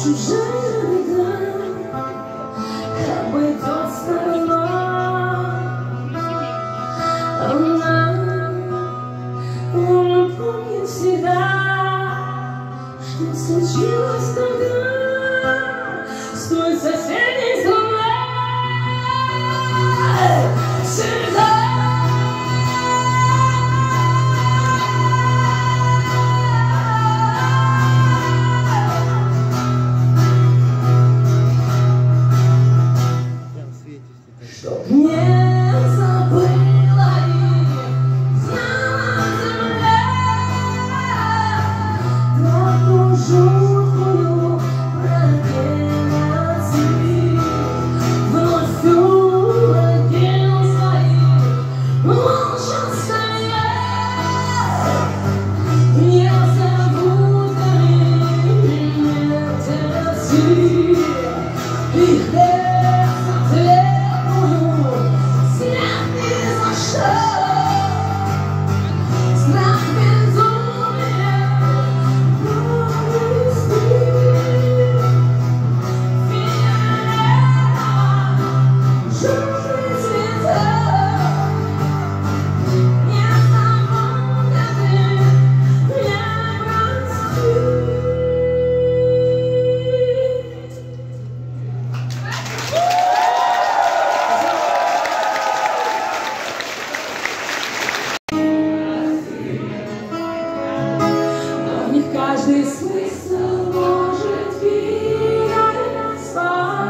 чужая беда обойдет стороной. Он помнит всегда, что случилось тогда с той соседней страной. Всегда. Чтоб не забыла их, знала земля такую жуткую проделать. Вновь уродил своих молча стоять. Не забудь они мертвецы, их каждый смысл может переносить.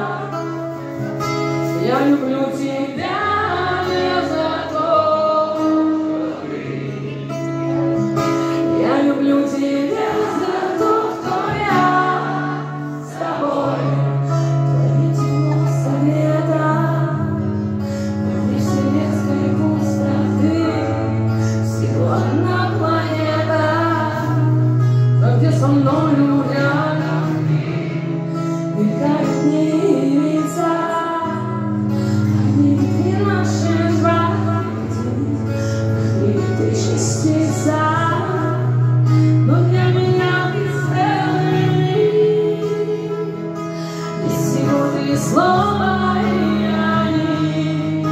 Я люблю тебя не за то, что ты. Я люблю тебя за то, что я с тобой. Твои тепло совета, твои вселенской пустоты. Всего одна планета, где со мною рядом мелькают лица, они ведь наши ты частица, но для меня ты целый, и всего ты слово и они.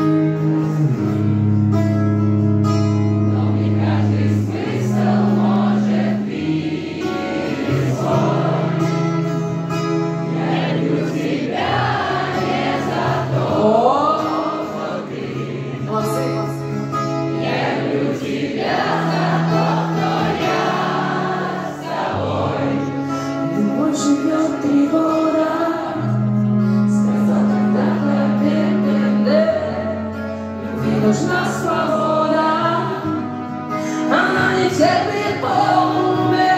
Но не каждый смысл может быть. Я люблю тебя не за то, что ты. Я люблю тебя за то, что я с тобой. Любовь живет 3 года, сказал когда-то Бен-Бен-Бен. Любви нужна свобода, она не терпит полумя.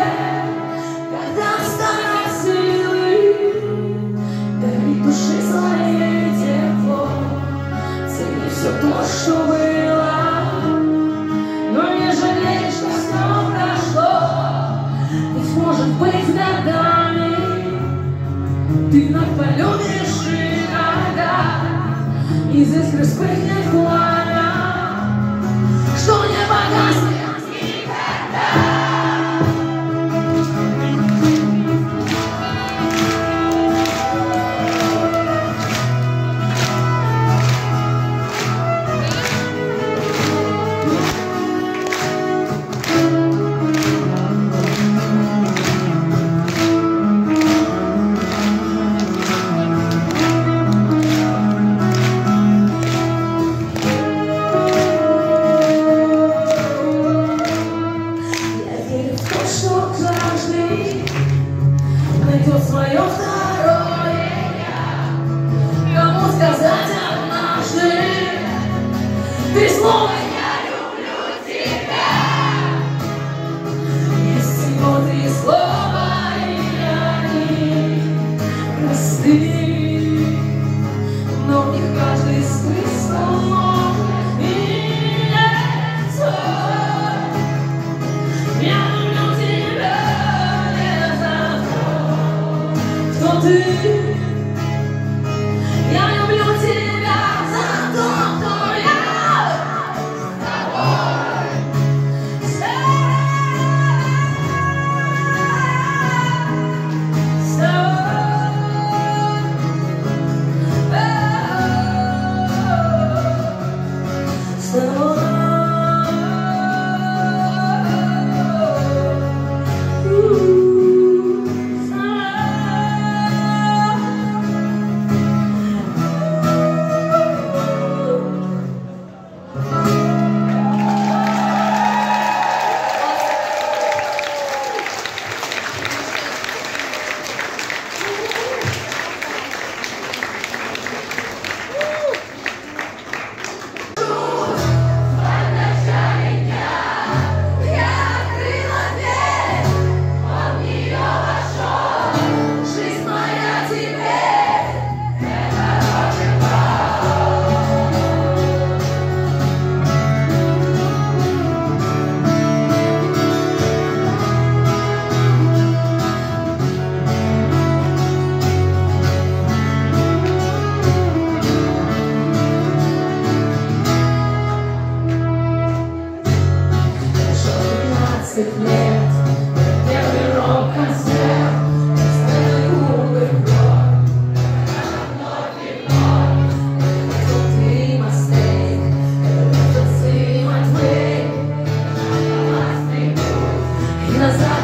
Души своей тепло, цени все то, что было, но не жалей, что все прошло. Ведь может быть годами ты вновь полюбишь, и когда из искры вспыхнет пламя, что не погаснет никогда. Найдет свое второе я. Кому сказать однажды, ты снова я люблю тебя. Есть всего 3 слова, и они просты, но в них каждый смысл может менять свой. Я люблю тебя не за то, что ты. Я люблю тебя за то, что я с тобой. С тобой.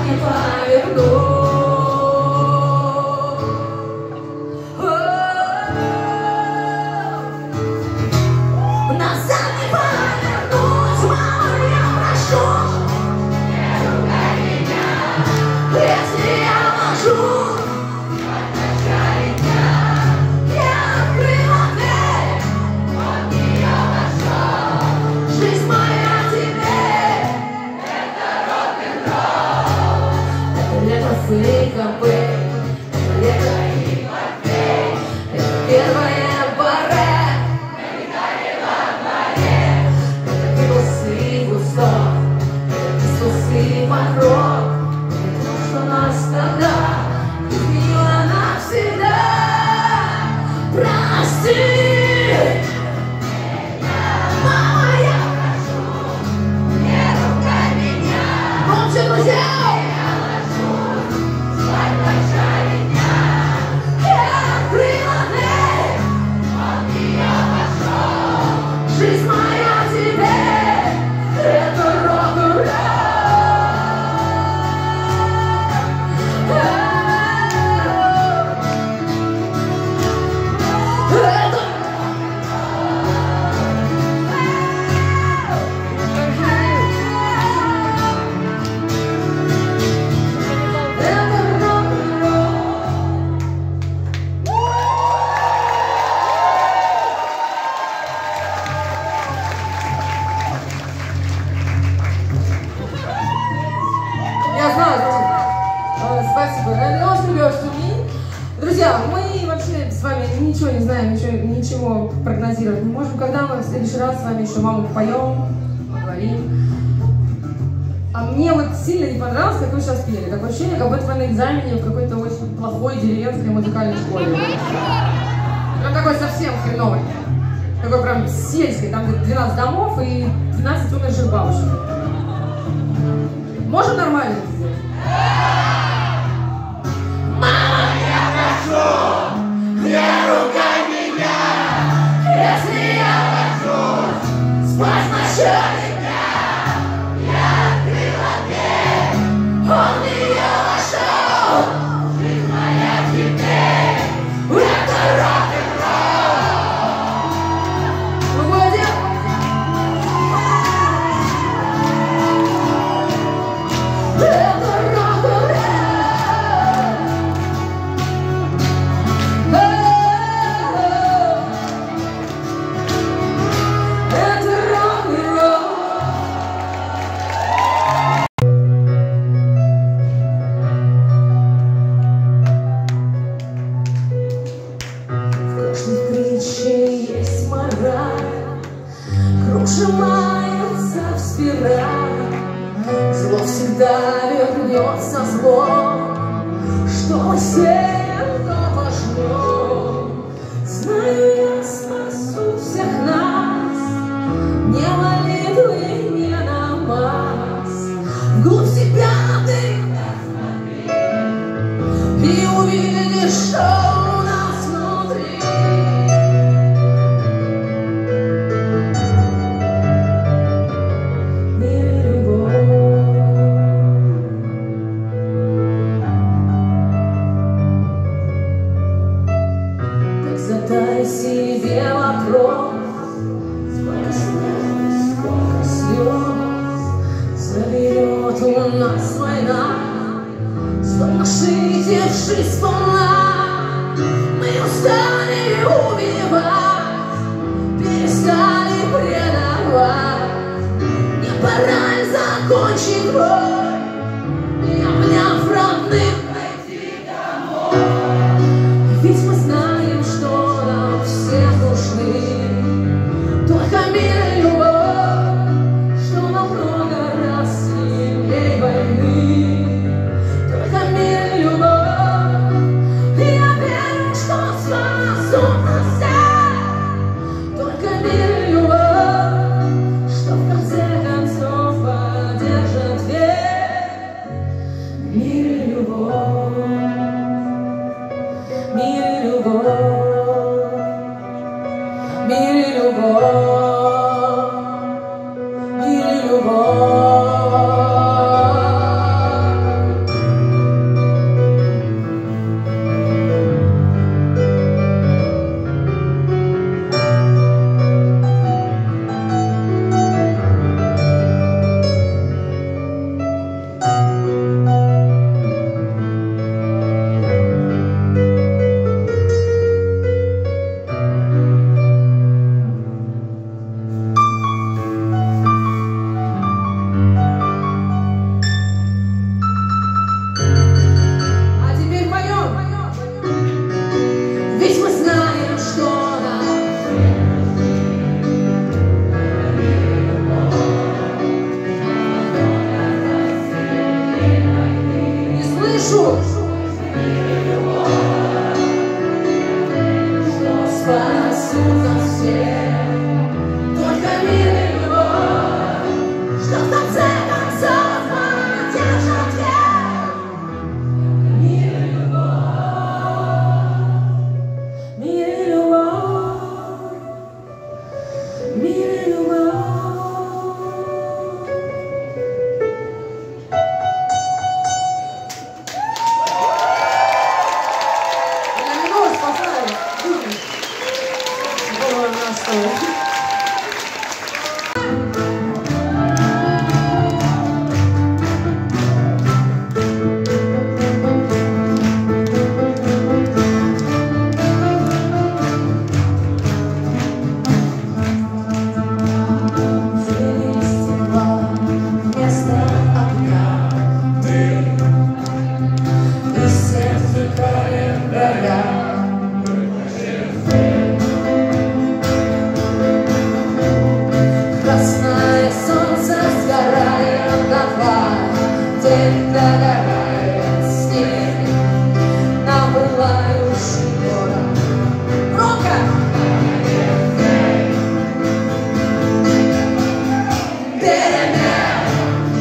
не поверну. Назад не повернуть, мама, я прошу. Не ругай меня, если я ложу. Отначали дня я открыла дверь, от нее вошел. Жизнь моя теперь — это рок-н-ролл. Это лето фейковый, это лето и портфель, это первое баре. Покров, это что нас тогда изменило навсегда. Прости, мама, я прошу, не ругай меня. Молча, друзья, я ложусь спать в начале дня. Я открыла дверь, от нее пошел. Жизнь моя теперь — это рок-н-ролл. Друзья, мы вообще с вами ничего не знаем, ничего прогнозировать не можем. Когда мы в следующий раз с вами еще «Маму» поем, поговорим. А мне вот сильно не понравилось, как вы сейчас пели. Такое ощущение, как будто вы на экзамене в какой-то очень плохой деревенской музыкальной школе. Прям такой совсем хреновый. Такой прям сельский, там 12 домов и 12 умерших бабушек. Можем нормально это сделать? Мама, я прошу, не ругай меня, если я ложусь спать в начале дня. Я открыла дверь, он в нее вошел. Жизнь моя теперь — это рок-н-ролл. Выводим. Это рок-н-ролл. Сжимается в спираль, зло всегда вернется зло, что мы сеем, то пожнем. Знаю, я спасу всех нас, не молитвы, не намаз. Вглубь себя ты посмотри и увидишь, что у нас внутри. Задай себе вопрос, сколько слез заберет у нас война, чтоб насытившись сполна, мы устали убивать, перестали предавать. Не пора ли закончить бой и, обняв родных, пойти домой? Ведь мы знаем, что нам всем нужны только мир и любовь, что намного раз сильней войны. Только мир и любовь, прошу. Спасут нас всех, только мир и любовь, что в конце концов поддержат всех. Мир и любовь, мир и любовь, мир и любовь. Я не могу поставить. Красное солнце сгорает дотла, день догорает снег на пылающий город. Громко! Перемен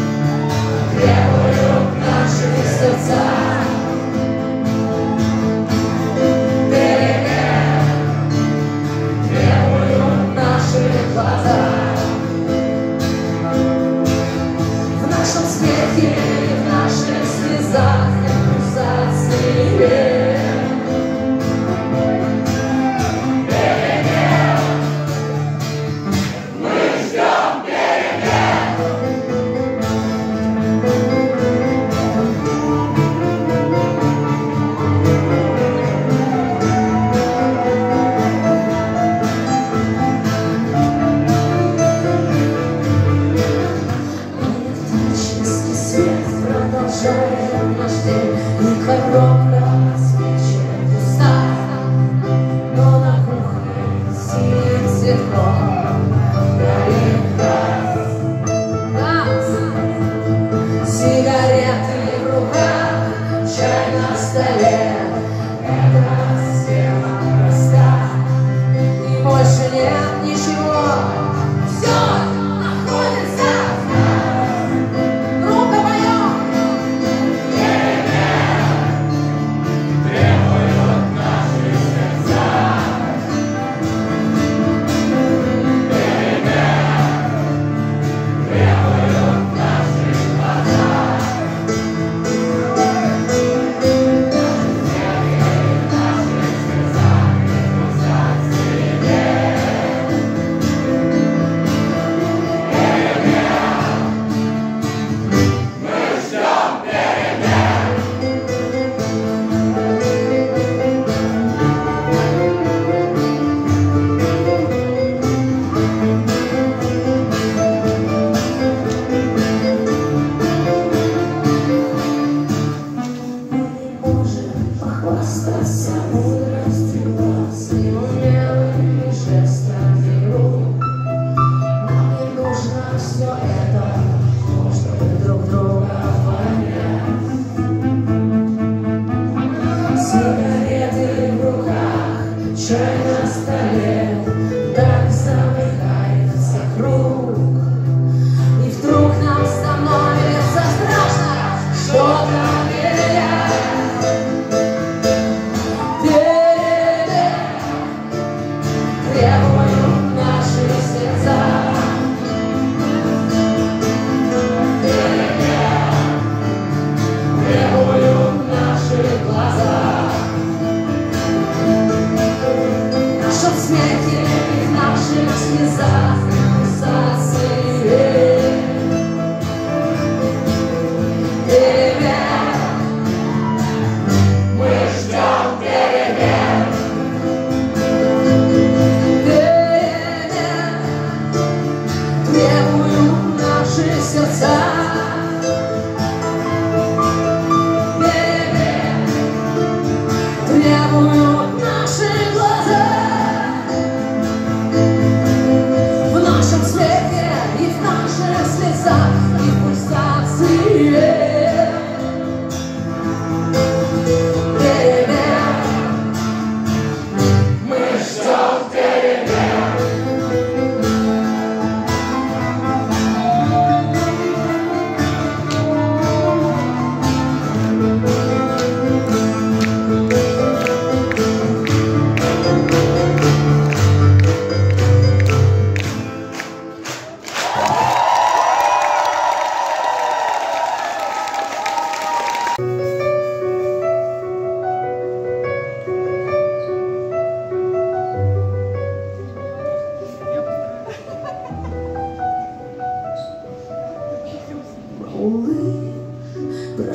требуют наши сердца. Перемен требуют наши глаза. В нашем смехе и в наших слезах пульсации век. Перемен. Мы ждем перемен. Электрический свет продолжает наш день, и коробка свечей пуста, но на кухне синим цветком горит газ. Сигареты в руках, чай на столе. Эта схема проста, и больше нет ничего. Все находится. Громко поем. Требуют наши сердца. Требуют наши глаза. Похвастаться мудростью глаз и умелыми жестами рук. Нам не нужно все это, чтобы друг друга понять. Сигареты в руках, чай на столе, так замыкается круг. И вдруг нам становится страшно что-то менять. Требуют наши сердца. Требуют наши глаза. В нашем смехе и в наших слезах пульсации век. Перемен. Мы ждем перемен. Требуют наши сердца. Перемен. Требуют наши глаза. В нашем смехе и в наших слезах и в пульсации.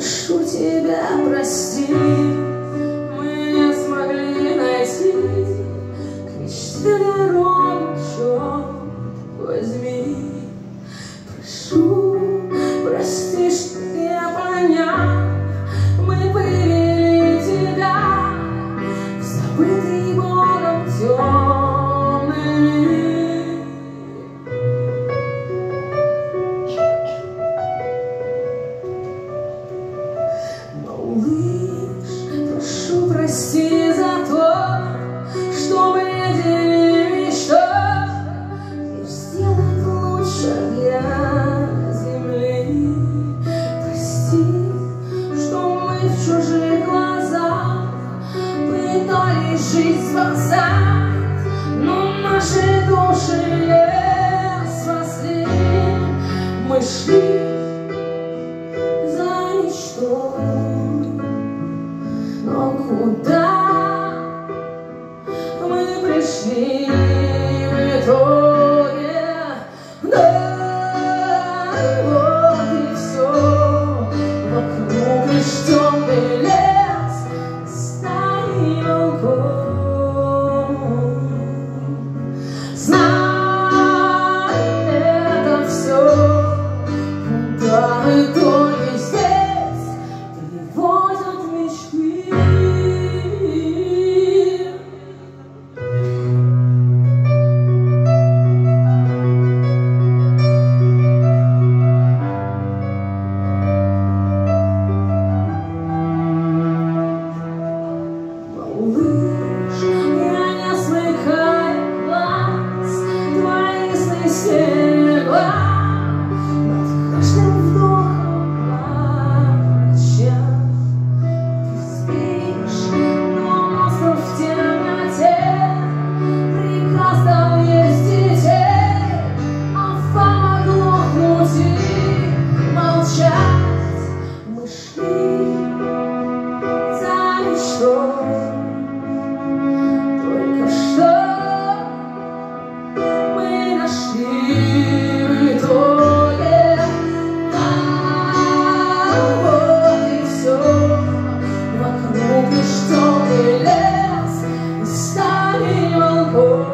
прошу тебя, прости, мы не смогли найти к мечте дорогу, черт возьми. Прошу, прости, что не понял, мы привели тебя в забытый Богом темный мир. Малыш, прошу, прости за то, что мы делили мечту, лишь сделать лучше для земли. Прости, что мы в чужих глазах пытались жить спасать, но наши души не спасли. Мы шли за мечтой, но куда мы пришли в итоге? Да, вот и все. Вокруг лишь темный лес, стаи волков. Знай, это все, куда в итоге здесь приводят мечты. Малыш, я не смыкаю глаз, твои сны снегла, над каждым вдохом плача. Ты спишь, но остров в темноте, приказ дал есть детей, а фама глохнуть и молчать. Мы шли за мечтой, только что мы нашли в итоге. Да, вот и все. Вокруг лишь темный лес и стаи волков.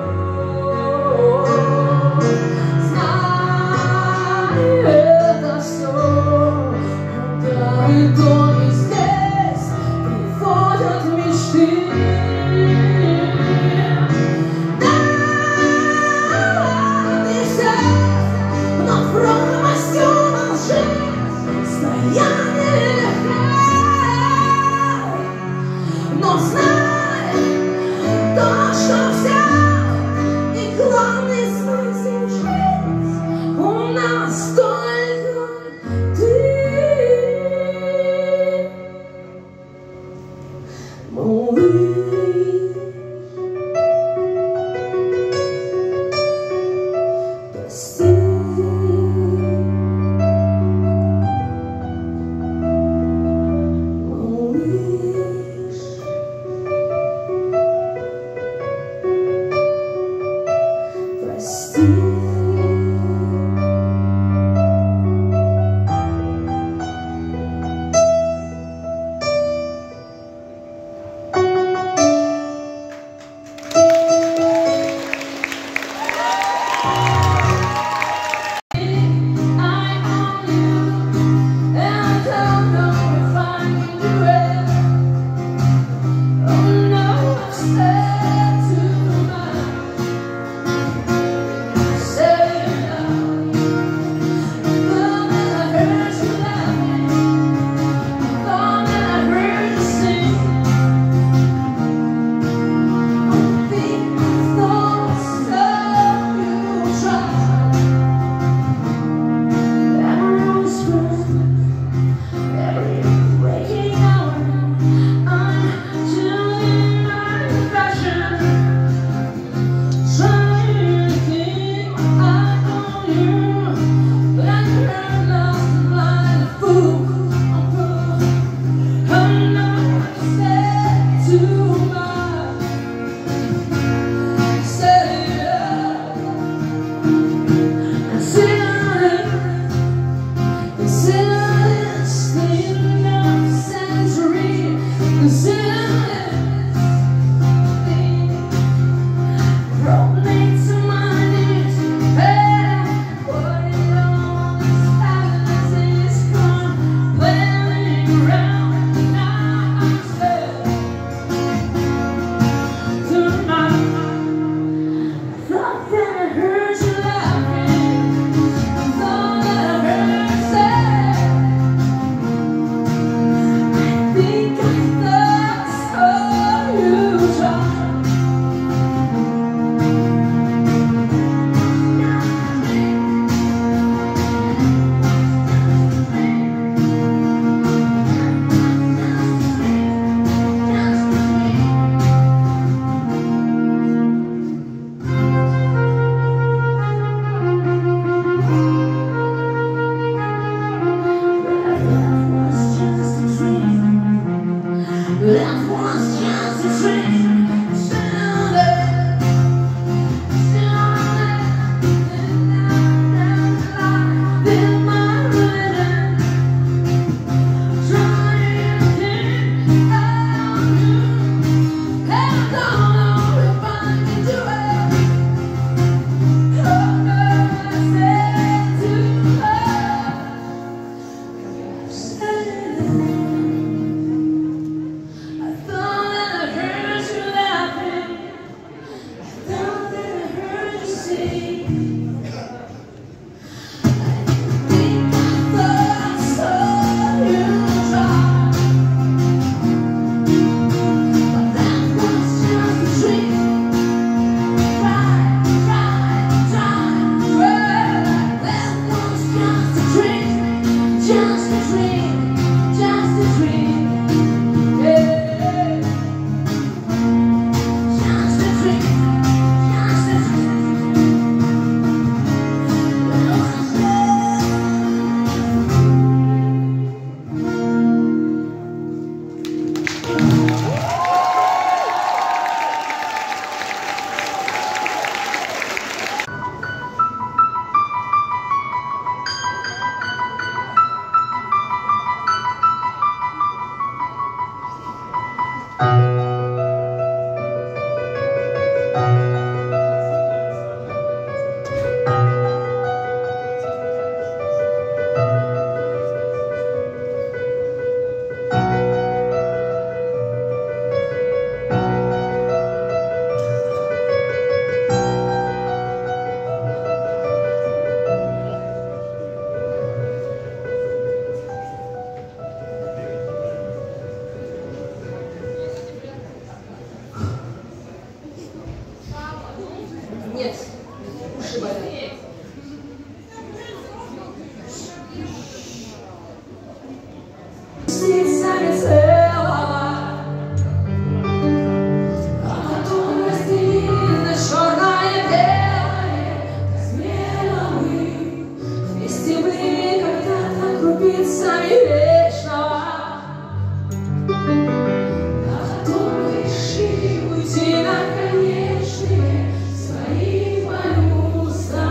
Знай, это все, куда в итоге здесь приводят мечты. Да, вот и все, но пропастью лжи стояние легко. Но знай, то, что взял, и главный смысл жить у нас только ты. Нет, уши болят. Снится целого, а потом разделит на черное-белое. Смело мы, вместе мы когда-то крупицами вечного. А потом решили уйти на конечные свои полюса.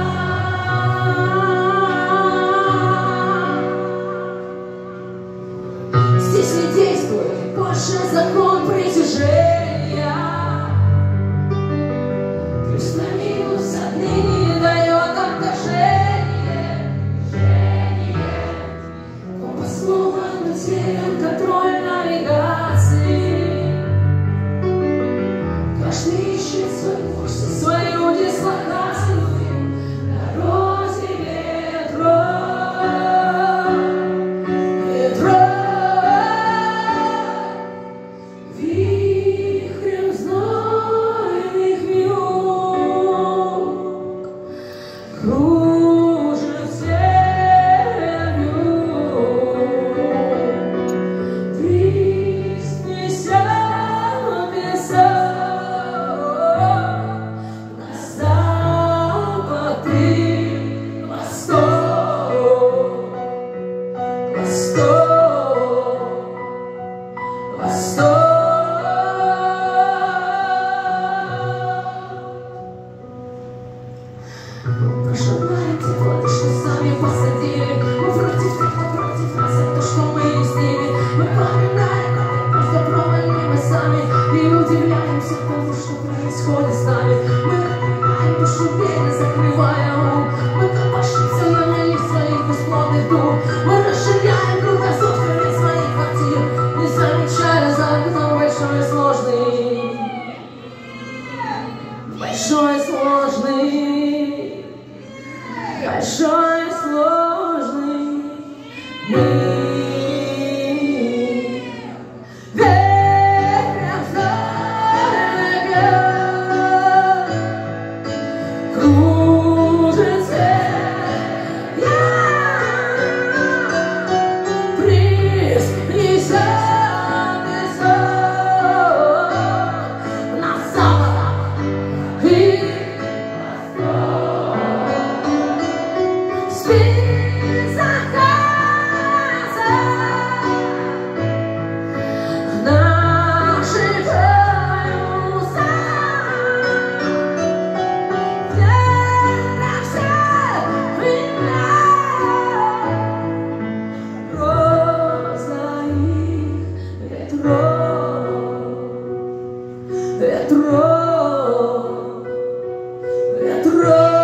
Здесь не действует больше закон притяжения. Плюс на минус отныне дает отражение. Компас сломан, потерян контроль навигации. Каждый ищет свой курс и свою дислокацию на розе ветров. Вихрем знойных вьюг кружит землю. Бриз неся песок на запад и восток, восток. Прошиваем те годы, что сами посадили. Мы против тех, кто против нас, это то, что мы не с ними. Мы поминаем, как просто провалили мы сами. И удивляемся тому, что происходит с нами. Мы открываем душу, верно закрывая ум. Мы копошимся на мели своих бесплодных дум. Мы расширяем кругозор границ своих квартир, не замечая за окном большой и сложный, большой и сложный, большой и сложный мир. Ветром знойного кружит земля. Бриз несет песок на запад и восток. Спит заката наши полюса. Ветром всех времен роза их ветров, ветров, ветров.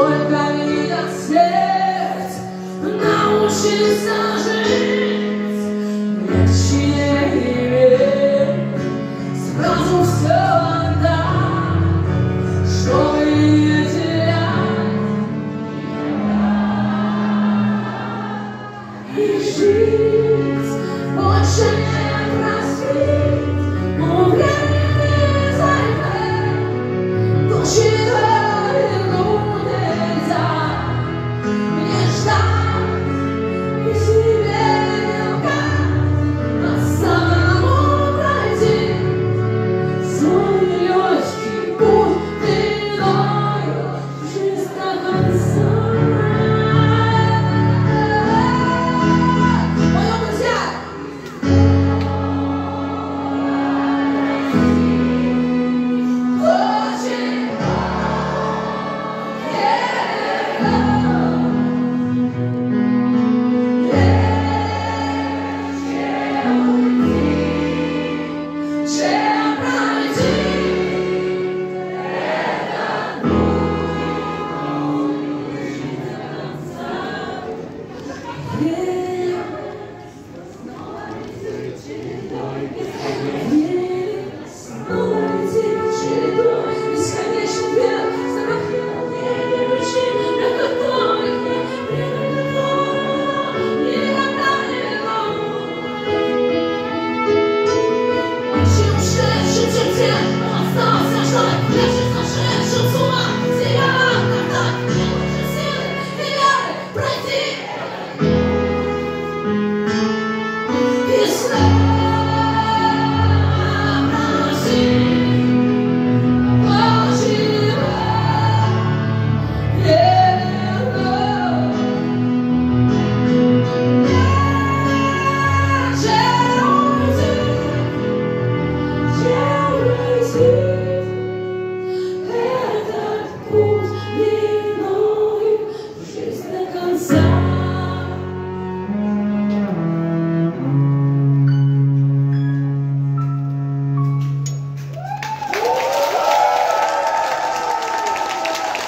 только видят смерть, научится